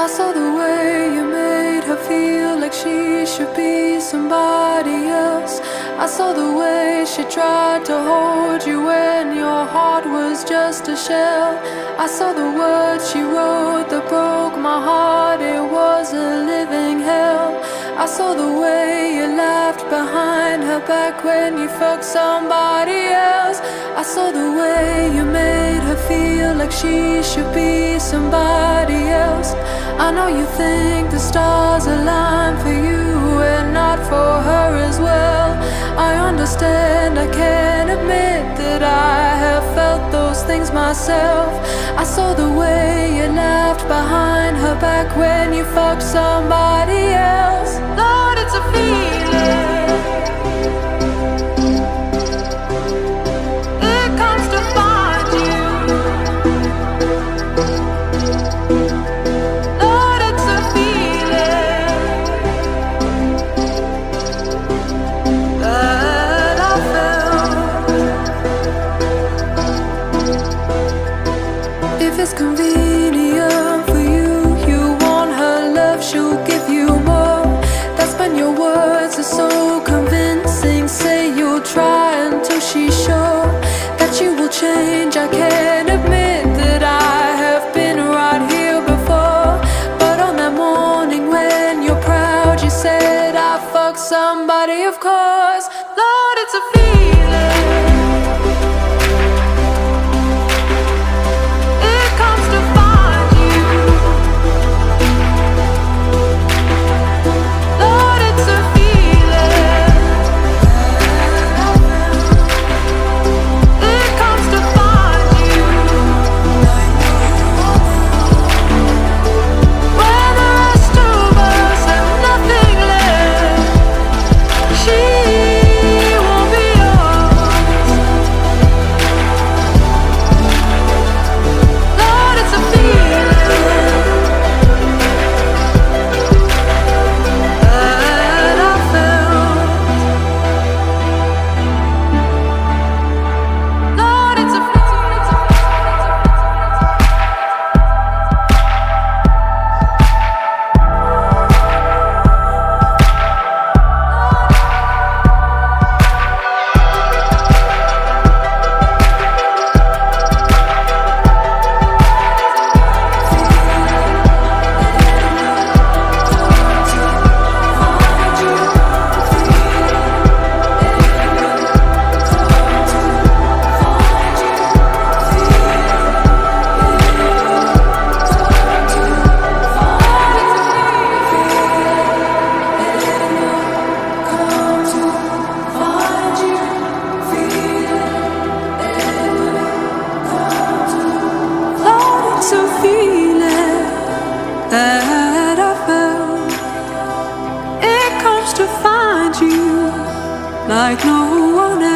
I saw the way you made her feel like she should be somebody else. I saw the way she tried to hold you when your heart was just a shell. I saw the words she wrote that broke my heart. It was a living hell. I saw the way you laughed behind her back when you fucked somebody else. I saw the way you made her feel like she should be somebody else. I know you think the stars align for you and not for her as well. I understand, I can't admit that I have felt those things myself. I saw the way you laughed behind her back when you fucked somebody else. Lord, it's a feeling. It comes to find you. Lord, it's a feeling that I felt. If it's convenient for you, you want her love, she'll give you more. That's when your words are so convincing. Say you'll try until she's sure that you will change. I can't admit that I have been right here before, but on that morning when you're proud, you said I fucked somebody, of course. Lord, it's a feeling. It comes to find you. Lord, it's a feeling. It comes to find you. When the rest of us have nothing left, she won't be yours. Lord, it's a feeling that I felt. Lord, it's a feeling that I felt. It comes to find you like no one else.